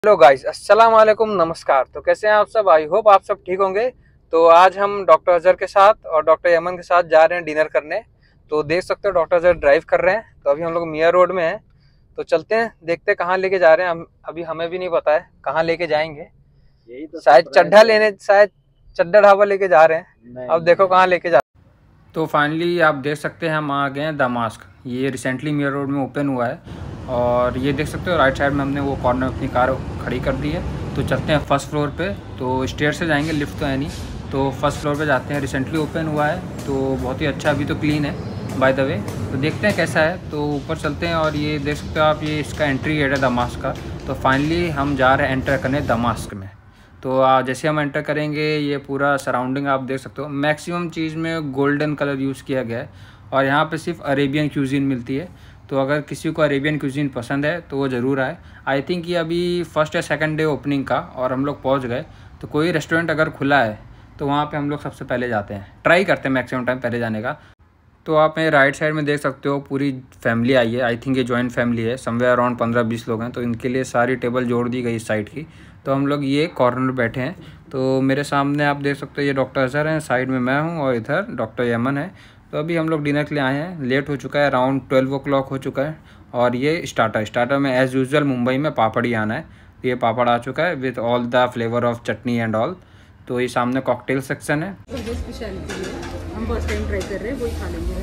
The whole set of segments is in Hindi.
हेलो गाइस, अस्सलाम वालेकुम, नमस्कार। तो कैसे हैं आप सब? आई होप आप सब ठीक होंगे। तो आज हम डॉक्टर अजहर के साथ और डॉक्टर यमन के साथ जा रहे हैं डिनर करने। तो देख सकते हो डॉक्टर अजहर ड्राइव कर रहे हैं। तो अभी हम लोग मिया रोड में हैं। तो चलते हैं, देखते हैं कहाँ लेके जा रहे हैं। हम अभी हमें भी नहीं पता है कहाँ लेके जाएंगे। यही तो शायद चड्ढा लेने, शायद चड्ढा ढाबा लेके जा रहे हैं। अब देखो कहाँ लेके जा। तो फाइनली आप देख सकते हैं हम आ गए हैं दमास्क। ये रिसेंटली मिया रोड में ओपन हुआ है और ये देख सकते हो राइट साइड में हमने वो कॉर्नर अपनी कार खड़ी कर दी है। तो चलते हैं फर्स्ट फ्लोर पे। तो स्टेयर से जाएंगे, लिफ्ट तो है नहीं। तो फर्स्ट फ्लोर पे जाते हैं। रिसेंटली ओपन हुआ है तो बहुत ही अच्छा, अभी तो क्लीन है बाय द वे। तो देखते हैं कैसा है। तो ऊपर चलते हैं और ये देख सकते हो आप, ये इसका एंट्री गेट है दमास्क का। तो फाइनली हम जा रहे हैं एंटर करने दमास्क में। तो जैसे हम एंटर करेंगे ये पूरा सराउंडिंग आप देख सकते हो। मैक्सिमम चीज़ में गोल्डन कलर यूज़ किया गया है और यहाँ पे सिर्फ अरेबियन क्यूजीन मिलती है। तो अगर किसी को अरेबियन क्यूजीन पसंद है तो वो ज़रूर आए। आई थिंक ये अभी फर्स्ट या सेकंड डे ओपनिंग का और हम लोग पहुँच गए। तो कोई रेस्टोरेंट अगर खुला है तो वहाँ पे हम लोग सबसे पहले जाते हैं, ट्राई करते हैं मैक्सिमम टाइम पहले जाने का। तो आप मेरे राइट साइड में देख सकते हो पूरी फैमिली आई है। आई थिंक ये जॉइंट फैमिली है, समवेयर अराउंड 15-20 लोग हैं। तो इनके लिए सारी टेबल जोड़ दी गई इस साइड की। तो हम लोग ये कॉर्नर में बैठे हैं। तो मेरे सामने आप देख सकते हो ये डॉक्टर अजहर हैं, साइड में मैं हूँ और इधर डॉक्टर यमन है। तो अभी हम लोग डिनर के लिए आए हैं। लेट हो चुका है, अराउंड 12 o'clock हो चुका है। और ये स्टार्टर में एज़ यूजुअल मुंबई में पापड़ ही आना है। तो ये पापड़ आ चुका है with all the flavour of chutney and all. तो ये सामने कॉकटेल सेक्शन है। जो स्पेशलिटी है हम फर्स्ट टाइम ट्राई कर रहे हैं, वही खा लेंगे।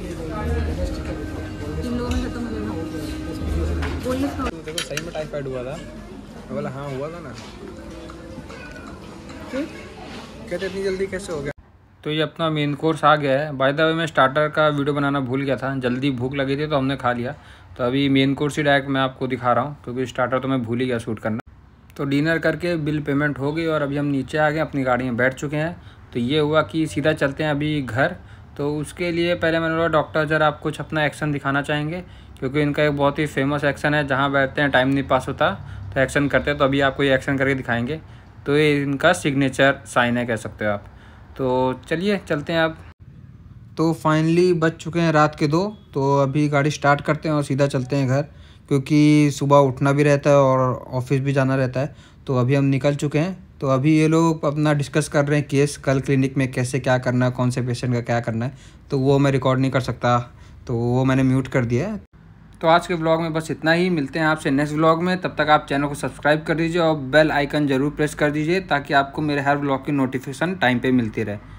इन लोगों में खत्म हो गया। देखो सही में टाइफाइड हुआ था। बोला हाँ हुआ था ना। कहते इतनी जल्दी कैसे हो गया। तो ये अपना मेन कोर्स आ गया है। बाय द वे मैं स्टार्टर का वीडियो बनाना भूल गया था, जल्दी भूख लगी थी तो हमने खा लिया। तो अभी मेन कोर्स ही डायरेक्ट मैं आपको दिखा रहा हूँ क्योंकि स्टार्टर तो मैं भूल ही गया शूट करना। तो डिनर करके बिल पेमेंट हो गई और अभी हम नीचे आ गए, अपनी गाड़ी में बैठ चुके हैं। तो ये हुआ कि सीधा चलते हैं अभी घर। तो उसके लिए पहले मैंने बोला डॉक्टर अजहर आप कुछ अपना एक्शन दिखाना चाहेंगे, क्योंकि इनका एक बहुत ही फेमस एक्शन है, जहाँ बैठते हैं टाइम नहीं पास होता तो एक्शन करते हैं। तो अभी आपको ये एक्शन करके दिखाएंगे। तो ये इनका सिग्नेचर साइन है कह सकते हो आप। तो चलिए चलते हैं आप। तो फाइनली बज चुके हैं रात के 2। तो अभी गाड़ी स्टार्ट करते हैं और सीधा चलते हैं घर, क्योंकि सुबह उठना भी रहता है और ऑफिस भी जाना रहता है। तो अभी हम निकल चुके हैं। तो अभी ये लोग अपना डिस्कस कर रहे हैं केस, कल क्लिनिक में कैसे क्या करना है, कौन से पेशेंट का क्या करना है। तो वो मैं रिकॉर्ड नहीं कर सकता, तो वो मैंने म्यूट कर दिया है। तो आज के व्लॉग में बस इतना ही। मिलते हैं आपसे नेक्स्ट व्लॉग में। तब तक आप चैनल को सब्सक्राइब कर दीजिए और बेल आइकन ज़रूर प्रेस कर दीजिए ताकि आपको मेरे हर व्लॉग की नोटिफिकेशन टाइम पे मिलती रहे।